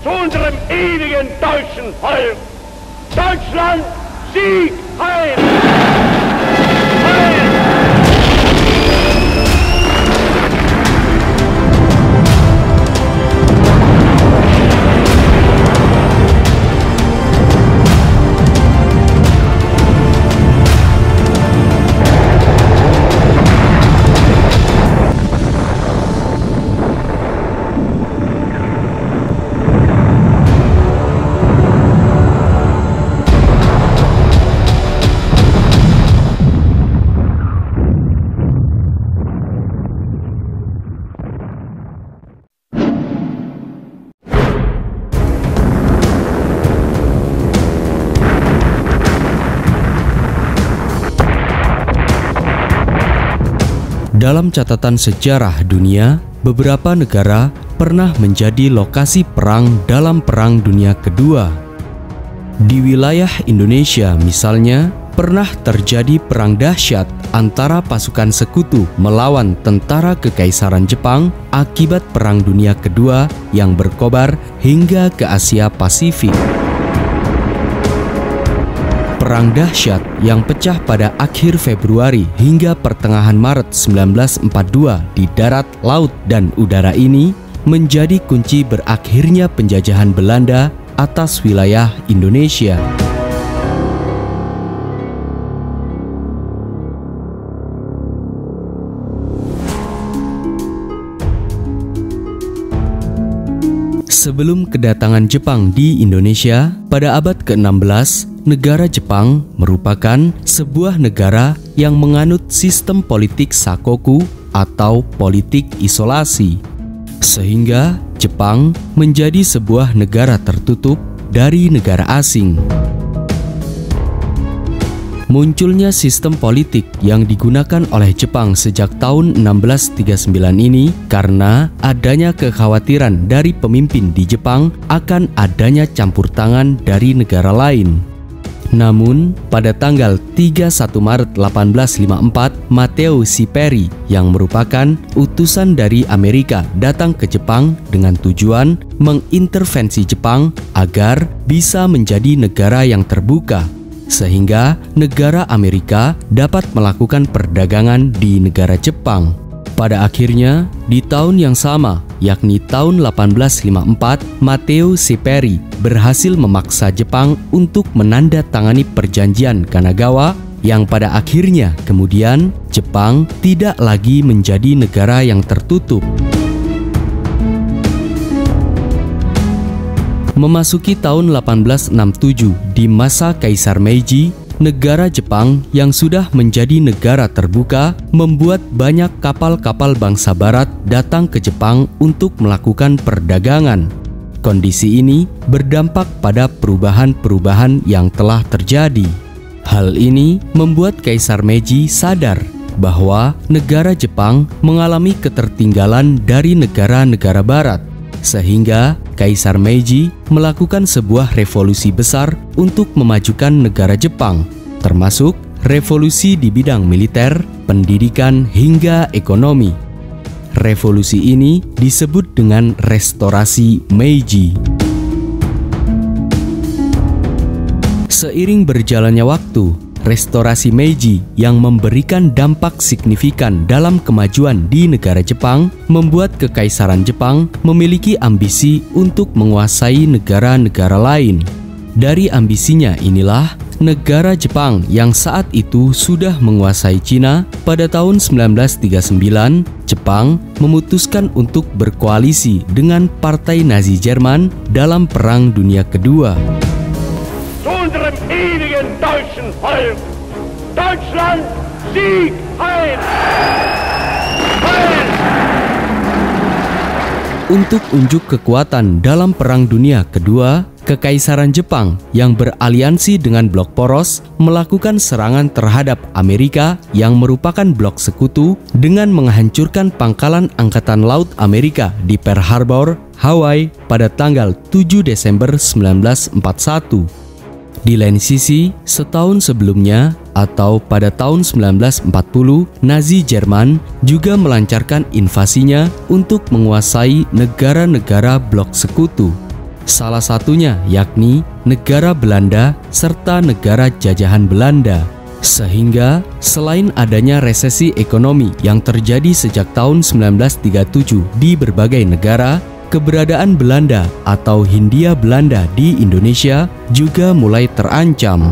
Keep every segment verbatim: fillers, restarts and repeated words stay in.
zu unserem ewigen deutschen Volk. Deutschland, Sieg, Heil! Heil! Dalam catatan sejarah dunia, beberapa negara pernah menjadi lokasi perang dalam Perang Dunia Kedua. Di wilayah Indonesia misalnya, pernah terjadi perang dahsyat antara pasukan sekutu melawan tentara Kekaisaran Jepang akibat Perang Dunia Kedua yang berkobar hingga ke Asia Pasifik. Perang dahsyat yang pecah pada akhir Februari hingga pertengahan Maret seribu sembilan ratus empat puluh dua di darat, laut, dan udara ini menjadi kunci berakhirnya penjajahan Belanda atas wilayah Indonesia. Sebelum kedatangan Jepang di Indonesia, pada abad ke enam belas, negara Jepang merupakan sebuah negara yang menganut sistem politik sakoku atau politik isolasi. Sehingga Jepang menjadi sebuah negara tertutup dari negara asing. Munculnya sistem politik yang digunakan oleh Jepang sejak tahun enam belas tiga puluh sembilan ini karena adanya kekhawatiran dari pemimpin di Jepang akan adanya campur tangan dari negara lain. Namun, pada tanggal tiga puluh satu Maret seribu delapan ratus lima puluh empat, Matteo Siperi yang merupakan utusan dari Amerika datang ke Jepang dengan tujuan mengintervensi Jepang agar bisa menjadi negara yang terbuka, sehingga negara Amerika dapat melakukan perdagangan di negara Jepang. Pada akhirnya, di tahun yang sama, yakni tahun delapan belas lima puluh empat, Matteo Siperi berhasil memaksa Jepang untuk menandatangani perjanjian Kanagawa yang pada akhirnya kemudian Jepang tidak lagi menjadi negara yang tertutup. Memasuki tahun delapan belas enam puluh tujuh di masa Kaisar Meiji, negara Jepang yang sudah menjadi negara terbuka membuat banyak kapal-kapal bangsa barat datang ke Jepang untuk melakukan perdagangan. Kondisi ini berdampak pada perubahan-perubahan yang telah terjadi. Hal ini membuat Kaisar Meiji sadar bahwa negara Jepang mengalami ketertinggalan dari negara-negara barat, sehingga Kaisar Meiji melakukan sebuah revolusi besar untuk memajukan negara Jepang, termasuk revolusi di bidang militer, pendidikan, hingga ekonomi. Revolusi ini disebut dengan Restorasi Meiji. Seiring berjalannya waktu, Restorasi Meiji yang memberikan dampak signifikan dalam kemajuan di negara Jepang membuat Kekaisaran Jepang memiliki ambisi untuk menguasai negara-negara lain. Dari ambisinya inilah negara Jepang yang saat itu sudah menguasai Cina pada tahun seribu sembilan ratus tiga puluh sembilan, Jepang memutuskan untuk berkoalisi dengan Partai Nazi Jerman dalam Perang Dunia Kedua. Unserem ewigen deutschen Volk. Deutschland, Sieg, Heil! Heil! Untuk unjuk kekuatan dalam Perang Dunia Kedua, Kekaisaran Jepang yang beraliansi dengan blok poros melakukan serangan terhadap Amerika yang merupakan blok sekutu dengan menghancurkan pangkalan Angkatan Laut Amerika di Pearl Harbor, Hawaii pada tanggal tujuh Desember seribu sembilan ratus empat puluh satu. Di lain sisi, setahun sebelumnya atau pada tahun seribu sembilan ratus empat puluh, Nazi Jerman juga melancarkan invasinya untuk menguasai negara-negara blok sekutu. Salah satunya yakni negara Belanda serta negara jajahan Belanda. Sehingga selain adanya resesi ekonomi yang terjadi sejak tahun sembilan belas tiga puluh tujuh di berbagai negara, keberadaan Belanda atau Hindia Belanda di Indonesia juga mulai terancam.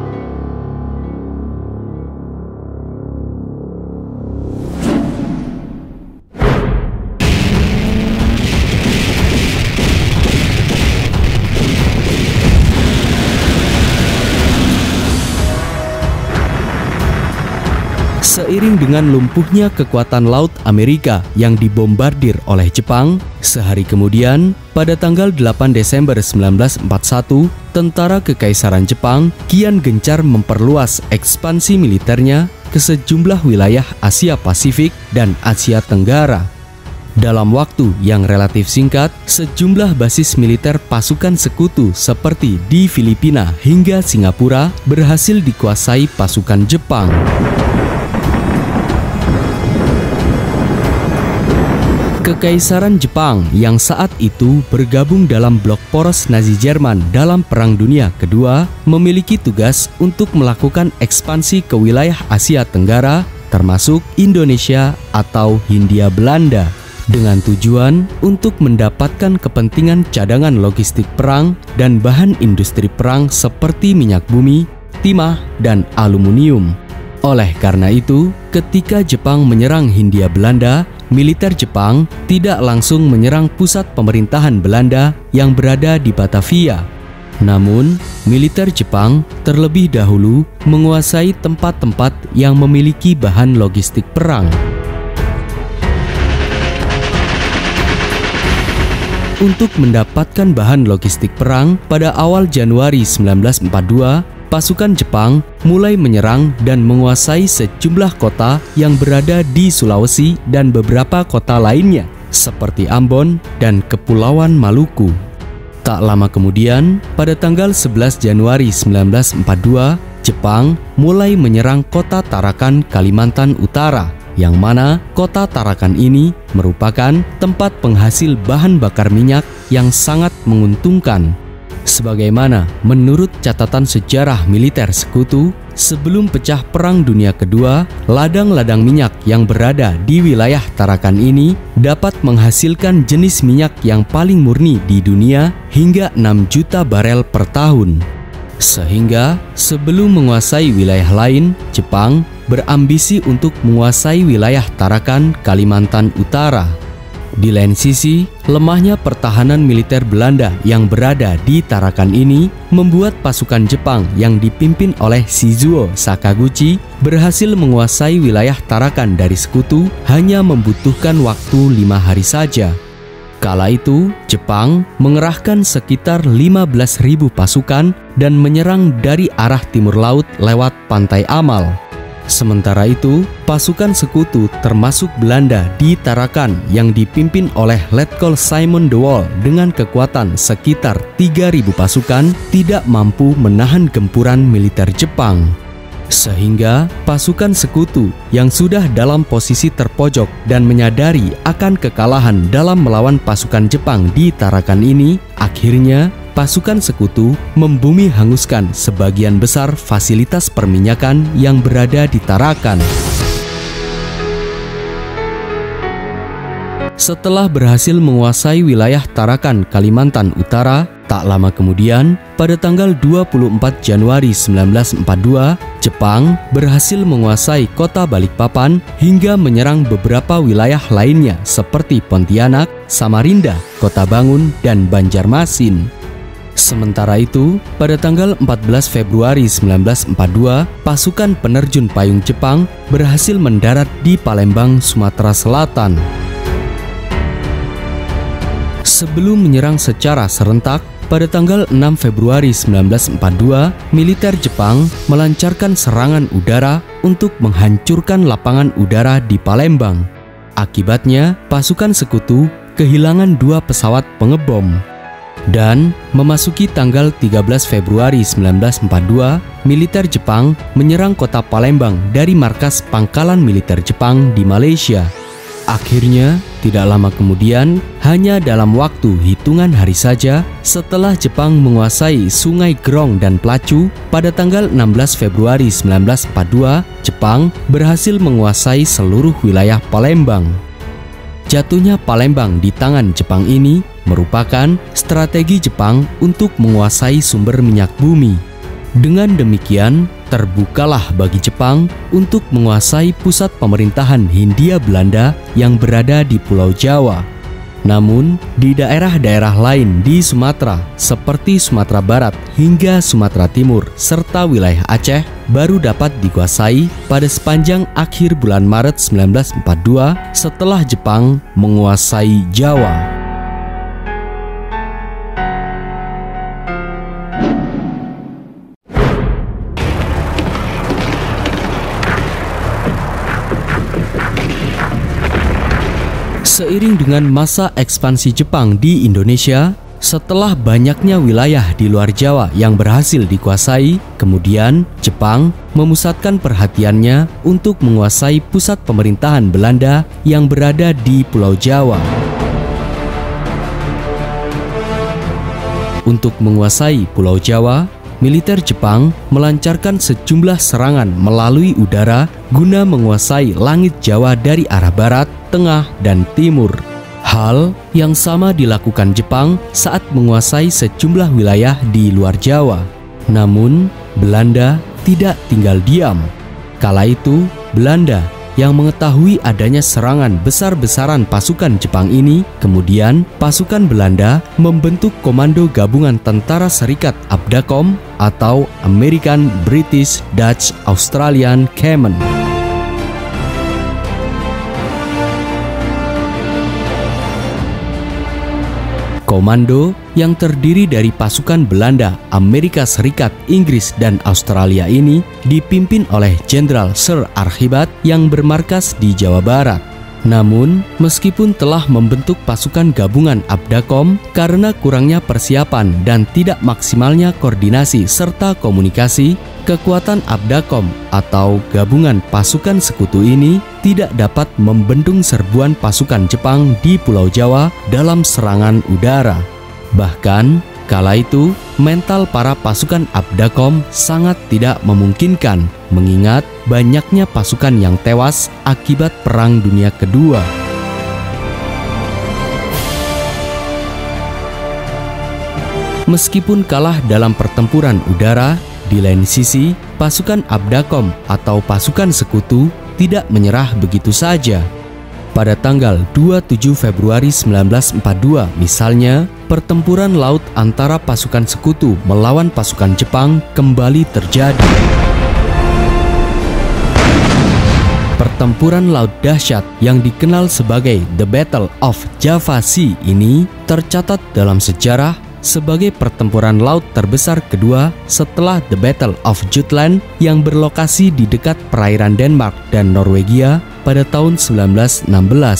Seiring dengan lumpuhnya kekuatan laut Amerika yang dibombardir oleh Jepang, sehari kemudian, pada tanggal delapan Desember sembilan belas empat puluh satu, tentara Kekaisaran Jepang kian gencar memperluas ekspansi militernya ke sejumlah wilayah Asia Pasifik dan Asia Tenggara. Dalam waktu yang relatif singkat, sejumlah basis militer pasukan sekutu seperti di Filipina hingga Singapura berhasil dikuasai pasukan Jepang. Kekaisaran Jepang yang saat itu bergabung dalam blok poros Nazi Jerman dalam Perang Dunia Kedua memiliki tugas untuk melakukan ekspansi ke wilayah Asia Tenggara termasuk Indonesia atau Hindia Belanda dengan tujuan untuk mendapatkan kepentingan cadangan logistik perang dan bahan industri perang seperti minyak bumi, timah, dan aluminium. Oleh karena itu, ketika Jepang menyerang Hindia Belanda, militer Jepang tidak langsung menyerang pusat pemerintahan Belanda yang berada di Batavia. Namun, militer Jepang terlebih dahulu menguasai tempat-tempat yang memiliki bahan logistik perang. Untuk mendapatkan bahan logistik perang, pada awal Januari sembilan belas empat puluh dua, pasukan Jepang mulai menyerang dan menguasai sejumlah kota yang berada di Sulawesi dan beberapa kota lainnya, seperti Ambon dan Kepulauan Maluku. Tak lama kemudian, pada tanggal sebelas Januari sembilan belas empat puluh dua, Jepang mulai menyerang kota Tarakan, Kalimantan Utara, yang mana kota Tarakan ini merupakan tempat penghasil bahan bakar minyak yang sangat menguntungkan. Sebagaimana menurut catatan sejarah militer sekutu, sebelum pecah Perang Dunia Kedua, ladang-ladang minyak yang berada di wilayah Tarakan ini dapat menghasilkan jenis minyak yang paling murni di dunia hingga enam juta barel per tahun. Sehingga sebelum menguasai wilayah lain, Jepang berambisi untuk menguasai wilayah Tarakan, Kalimantan Utara. Di lain sisi, lemahnya pertahanan militer Belanda yang berada di Tarakan ini membuat pasukan Jepang yang dipimpin oleh Shizuo Sakaguchi berhasil menguasai wilayah Tarakan dari sekutu hanya membutuhkan waktu lima hari saja. Kala itu, Jepang mengerahkan sekitar lima belas ribu pasukan dan menyerang dari arah timur laut lewat Pantai Amal. Sementara itu, pasukan sekutu termasuk Belanda di Tarakan yang dipimpin oleh Letkol Simon de Wol dengan kekuatan sekitar tiga ribu pasukan tidak mampu menahan gempuran militer Jepang. Sehingga pasukan sekutu yang sudah dalam posisi terpojok dan menyadari akan kekalahan dalam melawan pasukan Jepang di Tarakan ini, akhirnya pasukan sekutu membumi hanguskan sebagian besar fasilitas perminyakan yang berada di Tarakan. Setelah berhasil menguasai wilayah Tarakan, Kalimantan Utara, tak lama kemudian, pada tanggal dua puluh empat Januari sembilan belas empat puluh dua, Jepang berhasil menguasai kota Balikpapan hingga menyerang beberapa wilayah lainnya seperti Pontianak, Samarinda, Kota Bangun, dan Banjarmasin. Sementara itu, pada tanggal empat belas Februari sembilan belas empat puluh dua, pasukan penerjun payung Jepang berhasil mendarat di Palembang, Sumatera Selatan. Sebelum menyerang secara serentak, pada tanggal enam Februari sembilan belas empat puluh dua, militer Jepang melancarkan serangan udara untuk menghancurkan lapangan udara di Palembang. Akibatnya, pasukan sekutu kehilangan dua pesawat pengebom. Dan memasuki tanggal tiga belas Februari sembilan belas empat puluh dua, militer Jepang menyerang kota Palembang dari markas pangkalan militer Jepang di Malaysia. Akhirnya, tidak lama kemudian, hanya dalam waktu hitungan hari saja setelah Jepang menguasai Sungai Grong dan Placu pada tanggal enam belas Februari seribu sembilan ratus empat puluh dua, Jepang berhasil menguasai seluruh wilayah Palembang. Jatuhnya Palembang di tangan Jepang ini merupakan strategi Jepang untuk menguasai sumber minyak bumi. Dengan demikian, terbukalah bagi Jepang untuk menguasai pusat pemerintahan Hindia Belanda yang berada di Pulau Jawa. Namun, di daerah-daerah lain di Sumatera seperti Sumatera Barat hingga Sumatera Timur serta wilayah Aceh baru dapat dikuasai pada sepanjang akhir bulan Maret seribu sembilan ratus empat puluh dua setelah Jepang menguasai Jawa. Seiring dengan masa ekspansi Jepang di Indonesia, setelah banyaknya wilayah di luar Jawa yang berhasil dikuasai, kemudian Jepang memusatkan perhatiannya untuk menguasai pusat pemerintahan Belanda yang berada di Pulau Jawa. Untuk menguasai Pulau Jawa, militer Jepang melancarkan sejumlah serangan melalui udara guna menguasai langit Jawa dari arah barat, tengah, dan timur. Hal yang sama dilakukan Jepang saat menguasai sejumlah wilayah di luar Jawa. Namun, Belanda tidak tinggal diam. Kala itu, Belanda yang mengetahui adanya serangan besar-besaran pasukan Jepang ini, kemudian pasukan Belanda membentuk Komando Gabungan Tentara Serikat Abdacom atau American British Dutch Australian Command. Komando yang terdiri dari pasukan Belanda, Amerika Serikat, Inggris, dan Australia ini dipimpin oleh Jenderal Sir Archibald yang bermarkas di Jawa Barat. Namun, meskipun telah membentuk pasukan gabungan Abdacom, karena kurangnya persiapan dan tidak maksimalnya koordinasi serta komunikasi, kekuatan Abdacom atau gabungan pasukan sekutu ini tidak dapat membendung serbuan pasukan Jepang di Pulau Jawa dalam serangan udara. Bahkan, kala itu mental para pasukan Abdacom sangat tidak memungkinkan mengingat banyaknya pasukan yang tewas akibat Perang Dunia Kedua. Meskipun kalah dalam pertempuran udara, di lain sisi pasukan Abdacom atau pasukan sekutu tidak menyerah begitu saja. Pada tanggal dua puluh tujuh Februari seribu sembilan ratus empat puluh dua misalnya, pertempuran laut antara pasukan sekutu melawan pasukan Jepang kembali terjadi. Pertempuran laut dahsyat yang dikenal sebagai The Battle of Java Sea ini tercatat dalam sejarah sebagai pertempuran laut terbesar kedua setelah The Battle of Jutland yang berlokasi di dekat perairan Denmark dan Norwegia pada tahun seribu sembilan ratus enam belas.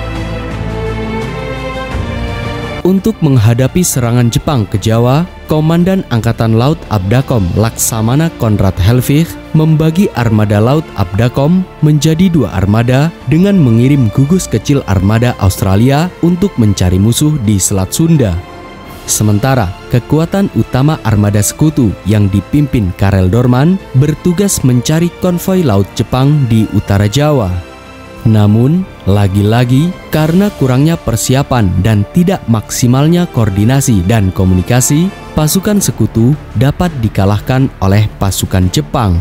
Untuk menghadapi serangan Jepang ke Jawa, Komandan Angkatan Laut Abdacom Laksamana Konrad Helvig membagi armada laut Abdacom menjadi dua armada dengan mengirim gugus kecil armada Australia untuk mencari musuh di Selat Sunda. Sementara kekuatan utama armada sekutu yang dipimpin Karel Doorman bertugas mencari konvoi laut Jepang di utara Jawa. Namun, lagi-lagi karena kurangnya persiapan dan tidak maksimalnya koordinasi dan komunikasi, pasukan sekutu dapat dikalahkan oleh pasukan Jepang.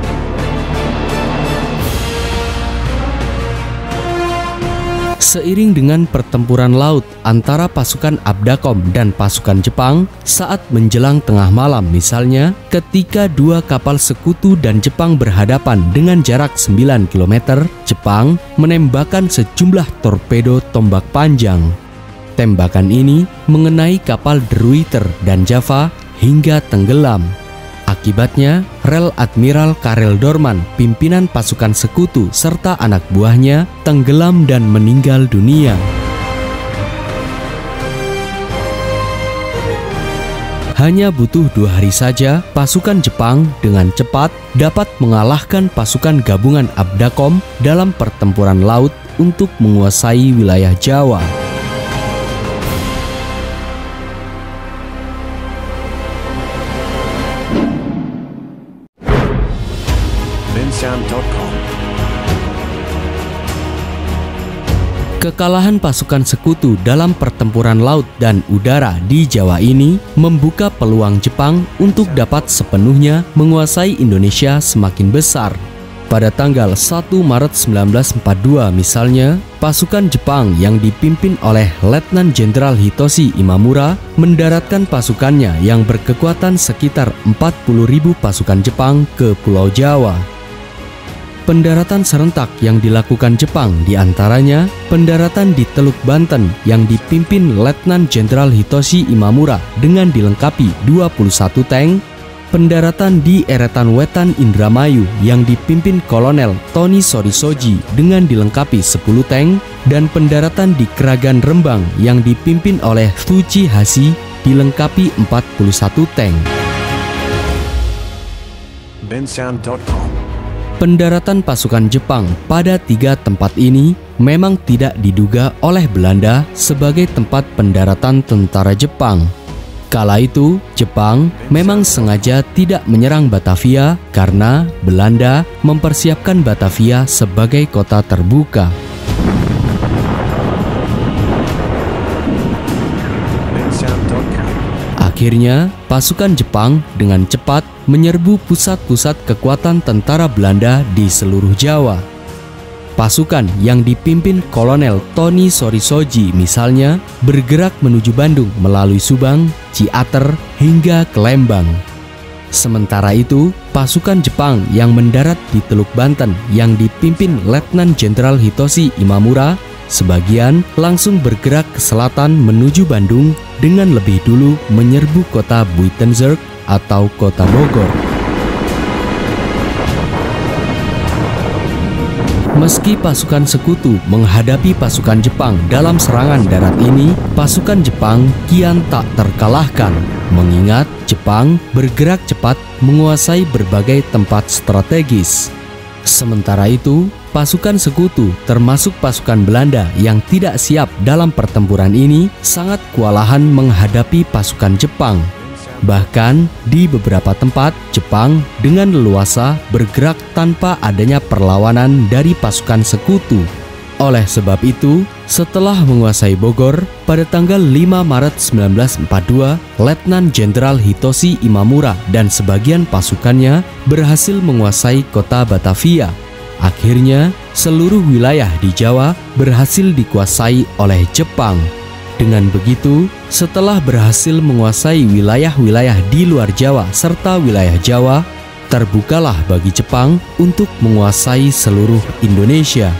Seiring dengan pertempuran laut antara pasukan Abdacom dan pasukan Jepang saat menjelang tengah malam misalnya, ketika dua kapal sekutu dan Jepang berhadapan dengan jarak sembilan kilometer, Jepang menembakkan sejumlah torpedo tombak panjang. Tembakan ini mengenai kapal De Ruyter dan Java hingga tenggelam. Akibatnya, Rel Admiral Karel Doorman, pimpinan pasukan sekutu serta anak buahnya tenggelam dan meninggal dunia. Hanya butuh dua hari saja, pasukan Jepang dengan cepat dapat mengalahkan pasukan gabungan Abdacom dalam pertempuran laut untuk menguasai wilayah Jawa. Vincent dot com. Kekalahan pasukan sekutu dalam pertempuran laut dan udara di Jawa ini membuka peluang Jepang untuk dapat sepenuhnya menguasai Indonesia semakin besar. Pada tanggal satu Maret seribu sembilan ratus empat puluh dua misalnya, pasukan Jepang yang dipimpin oleh Letnan Jenderal Hitoshi Imamura mendaratkan pasukannya yang berkekuatan sekitar empat puluh ribu pasukan Jepang ke Pulau Jawa. Pendaratan serentak yang dilakukan Jepang diantaranya pendaratan di Teluk Banten yang dipimpin Letnan Jenderal Hitoshi Imamura dengan dilengkapi dua puluh satu tank, pendaratan di Eretan Wetan Indramayu yang dipimpin Kolonel Tony Sorisoji dengan dilengkapi sepuluh tank, dan pendaratan di Kragan Rembang yang dipimpin oleh Tsuchi Hashi dilengkapi empat puluh satu tank. Vincent dot com. Pendaratan pasukan Jepang pada tiga tempat ini memang tidak diduga oleh Belanda sebagai tempat pendaratan tentara Jepang. Kala itu, Jepang memang sengaja tidak menyerang Batavia karena Belanda mempersiapkan Batavia sebagai kota terbuka. Akhirnya, pasukan Jepang dengan cepat menyerbu pusat-pusat kekuatan tentara Belanda di seluruh Jawa. Pasukan yang dipimpin Kolonel Tony Sorisoji misalnya bergerak menuju Bandung melalui Subang, Ciater, hingga ke Lembang. Sementara itu, pasukan Jepang yang mendarat di Teluk Banten yang dipimpin Letnan Jenderal Hitoshi Imamura sebagian langsung bergerak ke selatan menuju Bandung dengan lebih dulu menyerbu kota Buitenzorg atau kota Bogor. Meski pasukan sekutu menghadapi pasukan Jepang dalam serangan darat ini, pasukan Jepang kian tak terkalahkan, mengingat Jepang bergerak cepat menguasai berbagai tempat strategis. Sementara itu, pasukan sekutu termasuk pasukan Belanda yang tidak siap dalam pertempuran ini sangat kewalahan menghadapi pasukan Jepang. Bahkan di beberapa tempat, Jepang dengan leluasa bergerak tanpa adanya perlawanan dari pasukan sekutu. Oleh sebab itu, setelah menguasai Bogor, pada tanggal lima Maret seribu sembilan ratus empat puluh dua, Letnan Jenderal Hitoshi Imamura dan sebagian pasukannya berhasil menguasai kota Batavia. Akhirnya, seluruh wilayah di Jawa berhasil dikuasai oleh Jepang. Dengan begitu, setelah berhasil menguasai wilayah-wilayah di luar Jawa serta wilayah Jawa, terbukalah bagi Jepang untuk menguasai seluruh Indonesia.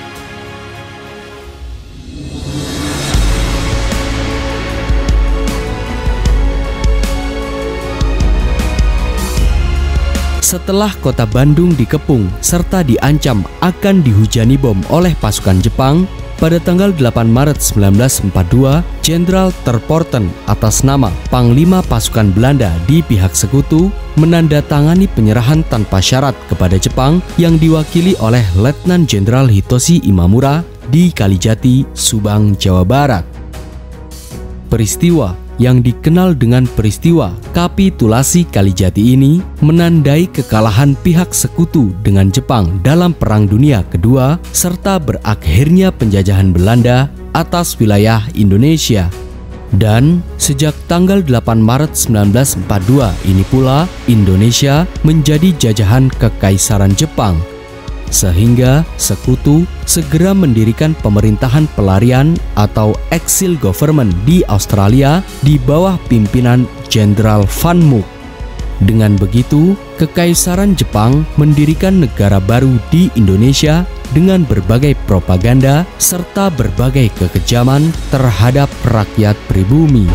Setelah kota Bandung dikepung serta diancam akan dihujani bom oleh pasukan Jepang, pada tanggal delapan Maret seribu sembilan ratus empat puluh dua, Jenderal Terporten atas nama Panglima Pasukan Belanda di pihak sekutu menandatangani penyerahan tanpa syarat kepada Jepang yang diwakili oleh Letnan Jenderal Hitoshi Imamura di Kalijati, Subang, Jawa Barat. Peristiwa yang dikenal dengan peristiwa kapitulasi Kalijati ini menandai kekalahan pihak sekutu dengan Jepang dalam Perang Dunia Kedua serta berakhirnya penjajahan Belanda atas wilayah Indonesia. Dan sejak tanggal delapan Maret seribu sembilan ratus empat puluh dua ini pula Indonesia menjadi jajahan Kekaisaran Jepang, sehingga sekutu segera mendirikan pemerintahan pelarian atau exile government di Australia di bawah pimpinan Jenderal Van Mook. Dengan begitu, Kekaisaran Jepang mendirikan negara baru di Indonesia dengan berbagai propaganda serta berbagai kekejaman terhadap rakyat pribumi.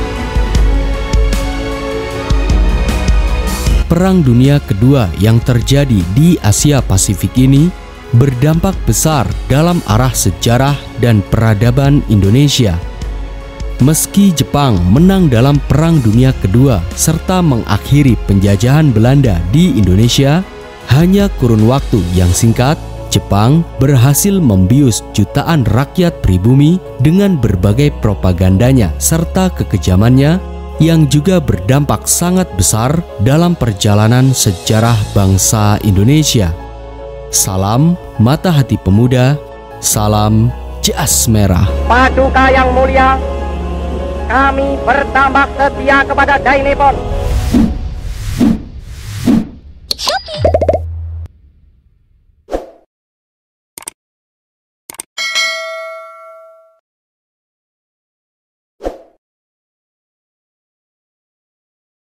Perang Dunia Kedua yang terjadi di Asia Pasifik ini berdampak besar dalam arah sejarah dan peradaban Indonesia. Meski Jepang menang dalam Perang Dunia Kedua serta mengakhiri penjajahan Belanda di Indonesia, hanya kurun waktu yang singkat, Jepang berhasil membius jutaan rakyat pribumi dengan berbagai propagandanya serta kekejamannya yang juga berdampak sangat besar dalam perjalanan sejarah bangsa Indonesia. Salam mata hati pemuda, salam jas merah. Paduka yang mulia, kami bertambah setia kepada Dainipon.